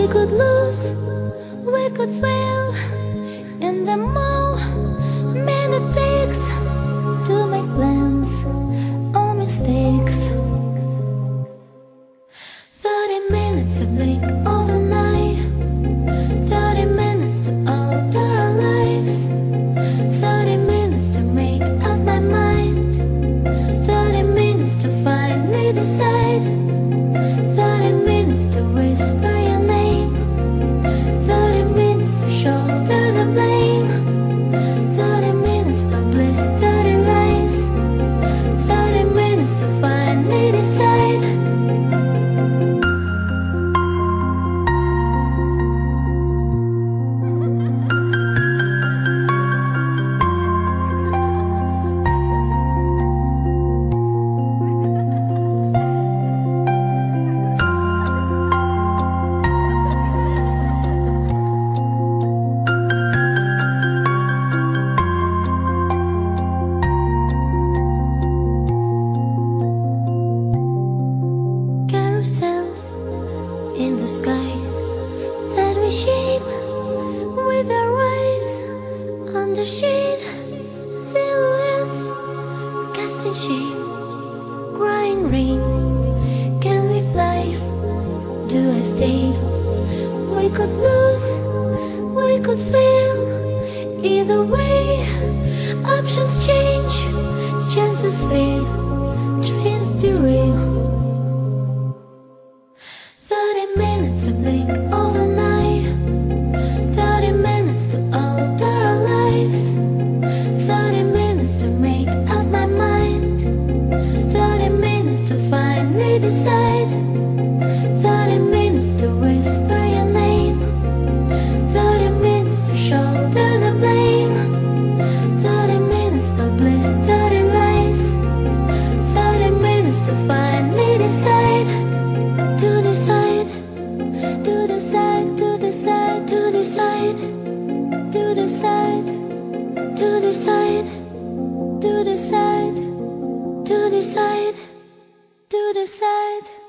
We could lose, we could fail in the moment it takes to make plans or mistakes. 30 minutes to blink overnight, 30 minutes to alter our lives, 30 minutes to make up my mind, 30 minutes to finally decide, 30 minutes to whisper your name, 30 minutes to shoulder the blame, 30 minutes of bliss, 30 lies, 30 minutes to finally decide. In the sky that we shape with our eyes, under shade, silhouettes cast in shape, crying rain. Can we fly? Do I stay? We could lose, we could fail. Either way, options change, chances fail, trains derail. 30 minutes to blink overnight, 30 minutes to alter our lives, 30 minutes to make up my mind, 30 minutes to finally decide, 30 minutes to whisper your name, 30 minutes to shoulder the blame, 30 minutes of bliss, 30 lies, 30 minutes to finally decide. To decide, to decide, to decide, to decide, to decide, to decide, to decide, to decide, to decide.